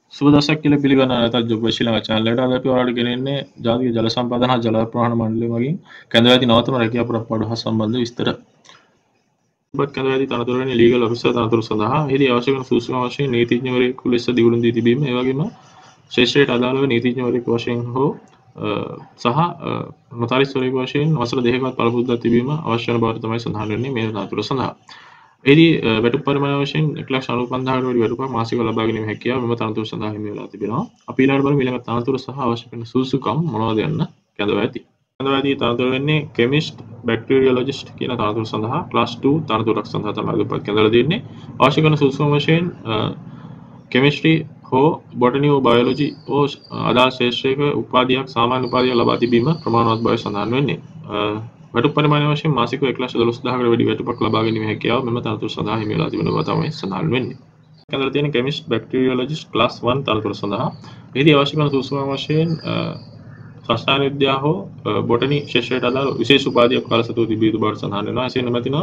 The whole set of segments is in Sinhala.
සුබ දවසක් කියලා පිළිගන්න නැවතත් ජොබ් ශ්‍රී චැනල් එකට අද අපි ඔයාලට ගෙනෙන්නේ ජාතික ජල සම්පාදන හා ජල ප්‍රවාහන මණ්ඩලය මගින් කැඳවාදී නවතම රැකියා පුරප්පාඩු හා සම්බන්ධ විස්තර. ඔබත් කැඳවාදී තනතුරු වෙන ලීගල් ඔෆිසර් තනතුරු සඳහා එහිදී අවශ්‍ය වන සූසුකම් වශයෙන් නීතිඥවරයෙකු ලෙස දියුණු දී තිබීම, ඒ වගේම ශ්‍රේෂ්ඨයට අදාළව නීතිඥවරයෙකු වශයෙන් හෝ සහ නොතාරිස්වරයෙකු වශයෙන් වසර 2කවත් පළපුරුද්දක් තිබීම අවශ්‍ය වන බවට තමයි සඳහන් වෙන්නේ මේ තනතුර සඳහා. එහිදී වැටුප් පරිමාණ වශයෙන් 1,95,000කට වැඩි වැටුපක් මාසිකව ලබා ගැනීම හැකියාව මෙම තනතුර සඳහා හිමි වෙලා තිබෙනවා. අපි ඊළඟට බලමු ඊළඟ තනතුර සහ අවශ්‍ය කරන සුසුකම් මොනවද යන්න කැඳවා ඇති. කැඳවා ඇති තනතුර වෙන්නේ කෙමිස්ට්, බැක්ටීරියොලොජිස්ට් කියන තනතුර සඳහා ක්ලාස් 2 තනතුරක් සඳහා තමයි අදපත් කැඳවලා දෙන්නේ. අවශ්‍ය කරන සුසුකම් වශයෙන් කෙමිස්ට්‍රි හෝ බොටනි හෝ බයොලොජි හෝ අදාළ ශාස්ත්‍රයක උපාධියක් සාමාන්‍ය උපාධියක් ලබා තිබීම ප්‍රමාණවත් බව සඳහන් වෙන්නේ. වැටුප් පරිමාණය වශයෙන් මාසිකව 1,12,000කට වැඩි වැටුපක් ලබා ගැනීම හැකියාව මෙම තනතුර සඳහා හිමි වෙලා තිබෙන බව තමයි සඳහන් වෙන්නේ. කැඳවලා තියෙන කෙමිස්ට්, බැක්ටීරියොලොජිස්ට් ක්ලාස් 1 තනතුර සඳහා එහිදී අවශ්‍ය කරන සුසුකම් වශයෙන් රසායන විද්‍යාව හෝ බොටනි ශාස්ත්‍රයට අදාළ විශේෂ උපාධියක් කාලසතුව තිබිය යුතු බවට සඳහන් වෙනවා. එසේ නොමැතිනම්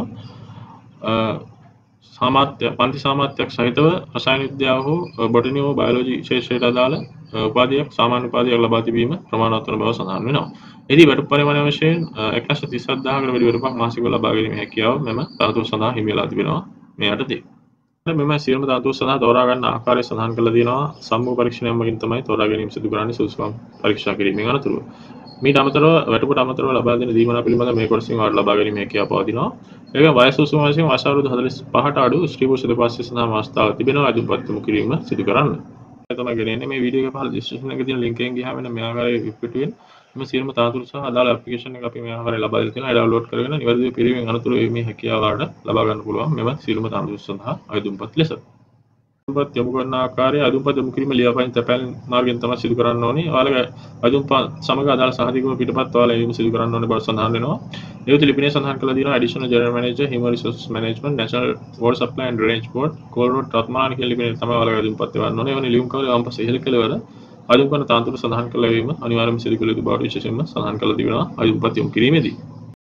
පන්ති සාමර්ථ්‍යයක් සහිතව රසායන විද්‍යාව හෝ බොටනි හෝ බයොලොජි ශාස්ත්‍රයට අදාළ උපාධියක් සාමාන්‍ය උපාධියක් ලබා තිබීම ප්‍රමාණවත් වන බව සඳහන් වෙනවා. එහිදී වැටුප් පරිමාණය වශයෙන් 1,37,000කට වැඩි වැටුපක් මාසිකව ලබා ගැනීම හැකියාව මෙම තනතුර සඳහා හිමි වෙලා තිබෙනවා මේ යටතේ. මෙම සියලුම තනතුරු සඳහා තෝරා ගන්න ආකාරය සඳහන් කරලා තියෙනවා. සම්මුඛ පරීක්ෂණයක් මගින් තමයි තෝරා ගැනීම සිදු කරන්නේ සුසුකම් පරීක්ෂා කිරීමෙන් අනතුරුව. මීට අමතරව වැටුපට අමතරව ලබා දෙන දීමනා පිළිබඳ මේ කොටසින් ඔයාලට ලබා ගැනීම හැකියාව පවතිනවා. ඒක වයස සුසුකම් වශයෙන් වයස අවුරුදු 45ට අඩු ස්ත්‍රී පුරුෂ දෙපක්ෂ සඳහා අවස්ථාවක් තිබෙනවා අදුපත් කිරීම සිදු කරන්න. ඒ තමයි ගෙනෙන්නේ මේ වීඩියෝ එක පහළ ඩිස්ක්‍රිප්ෂන් එකේ තියෙන ලින්ක් එකෙන් ගියාම මෙන්න මේ ආකාරයේ පිටුවෙන් මේ සියලුම තනතුරු සහ අදාළ ඇප්ලිකේෂන් එක අපි මේ ආකාරයෙන් ලබා දෙලා තියෙනවා. ඒ ඩවුන්ලෝඩ් කරගෙන නිවැරදිව පිරීමෙන් අනතුරුව මේ හැකියාව වලට ලබා ගන්න පුළුවන් මෙම සියලුම තනතුරු සඳහා අයදුම්පත් ලෙස. අදුම්පත් යොමු කරන ආකාරය අදුම්පත් යොමු කිරීම ලියාපදිංචි තැපෑල් මාර්ගයෙන් තමයි සිදු කරන්න ඕනේ. ඔයාලගේ අදුම්පත් සමග අදාළ සහතිකව පිටපත් ඔයාලා එයින් සිදු කරන්න ඕනේ බව සඳහන් වෙනවා. ඒ විදිහට ලිපිනේ සඳහන් කරලා තියෙනවා additional general manager human resource management national water supply and drainage board Galle road Ratmalana කියන ලිපිනේ තමයි ඔයාලගේ අදුම්පත් එවන්න ඕනේ. එවැනි ලියුම් කවල වම්පස ඉහළ කෙළවර අදුම් කරන තනතුරු සඳහන් කළ වීම අනිවාර්යයෙන්ම සිදු කළ යුතු බවට විශේෂයෙන්ම සඳහන් කරලා තිබෙනවා අදුම්පත් යොමු කිරීමේදී.